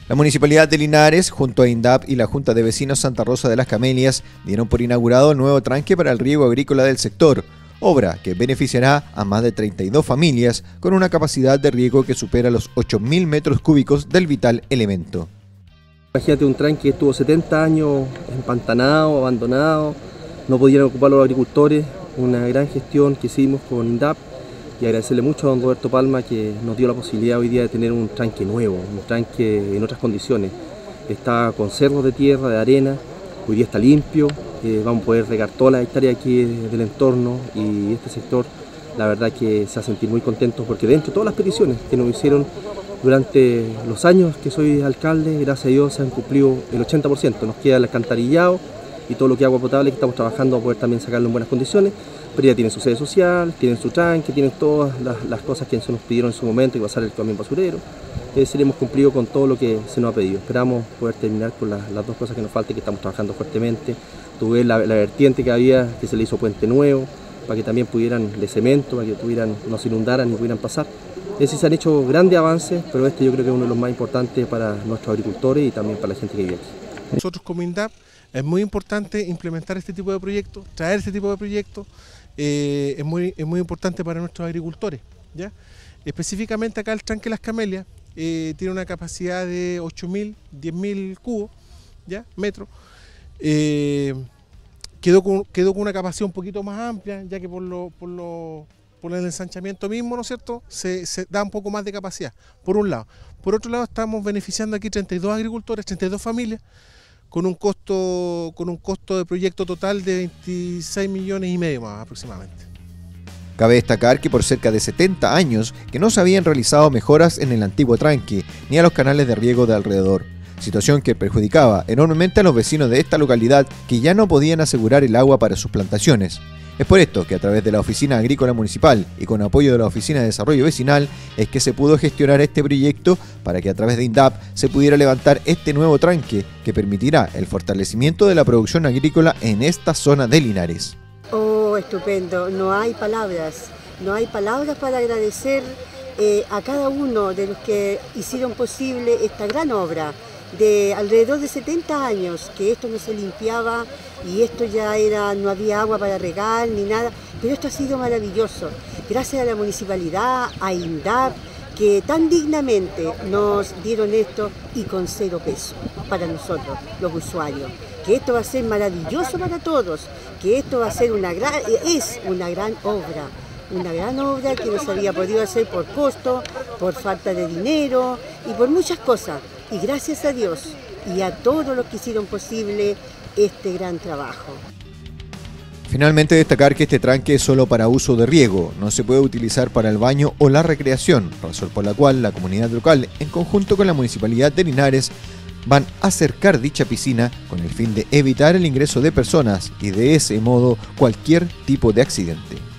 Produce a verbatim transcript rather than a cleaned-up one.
La Municipalidad de Linares, junto a INDAP y la Junta de Vecinos Santa Rosa de las Camelias, dieron por inaugurado el nuevo tranque para el riego agrícola del sector, obra que beneficiará a más de treinta y dos familias con una capacidad de riego que supera los ocho mil metros cúbicos del vital elemento. Imagínate un tranque que estuvo setenta años empantanado, abandonado, no podían ocuparlo los agricultores, una gran gestión que hicimos con INDAP. Y agradecerle mucho a don Roberto Palma que nos dio la posibilidad hoy día de tener un tranque nuevo, un tranque en otras condiciones. Está con cerros de tierra, de arena, hoy día está limpio, eh, vamos a poder regar todas las hectáreas aquí del entorno y este sector, la verdad que se va a sentir muy contentos porque dentro de todas las peticiones que nos hicieron durante los años que soy alcalde, gracias a Dios se han cumplido el ochenta por ciento, nos queda el alcantarillado y todo lo que es agua potable que estamos trabajando a poder también sacarlo en buenas condiciones. Pero ya tienen su sede social, tienen su tranque, tienen todas las, las cosas que se nos pidieron en su momento, y pasar el camión basurero. Es decir, hemos cumplido con todo lo que se nos ha pedido. Esperamos poder terminar con la, las dos cosas que nos faltan, que estamos trabajando fuertemente. Tuve la, la vertiente que había, que se le hizo puente nuevo, para que también pudieran de cemento, para que pudieran, no se inundaran y pudieran pasar. Es decir, se han hecho grandes avances, pero este yo creo que es uno de los más importantes para nuestros agricultores y también para la gente que vive aquí. Nosotros como INDAP es muy importante implementar este tipo de proyectos, traer este tipo de proyectos. Eh, es, muy, es muy importante para nuestros agricultores, ¿ya? Específicamente acá el tranque Las Camelias eh, tiene una capacidad de ocho mil, diez mil cubos, ¿ya? Metros. Eh, quedó, con, quedó con una capacidad un poquito más amplia, ya que por, lo, por, lo, por el ensanchamiento mismo, ¿no es cierto?, se, se da un poco más de capacidad, por un lado. Por otro lado, estamos beneficiando aquí treinta y dos agricultores, treinta y dos familias, con un costo con un costo de proyecto total de veintiséis millones y medio más aproximadamente. Cabe destacar que por cerca de setenta años que no se habían realizado mejoras en el antiguo tranque ni a los canales de riego de alrededor, situación que perjudicaba enormemente a los vecinos de esta localidad que ya no podían asegurar el agua para sus plantaciones. Es por esto que a través de la Oficina Agrícola Municipal y con apoyo de la Oficina de Desarrollo Vecinal es que se pudo gestionar este proyecto para que a través de INDAP se pudiera levantar este nuevo tranque que permitirá el fortalecimiento de la producción agrícola en esta zona de Linares. Oh, estupendo, no hay palabras, no hay palabras para agradecer eh, a cada uno de los que hicieron posible esta gran obra de alrededor de setenta años, que esto no se limpiaba y esto ya era, no había agua para regar ni nada, pero esto ha sido maravilloso, gracias a la municipalidad, a INDAP, que tan dignamente nos dieron esto y con cero peso para nosotros, los usuarios, que esto va a ser maravilloso para todos, que esto va a ser una gran, es una gran obra, una gran obra que no se había podido hacer por costo, por falta de dinero y por muchas cosas. Y gracias a Dios y a todos los que hicieron posible este gran trabajo. Finalmente destacar que este tranque es solo para uso de riego, no se puede utilizar para el baño o la recreación, razón por la cual la comunidad local, en conjunto con la Municipalidad de Linares, van a cercar dicha piscina con el fin de evitar el ingreso de personas y de ese modo cualquier tipo de accidente.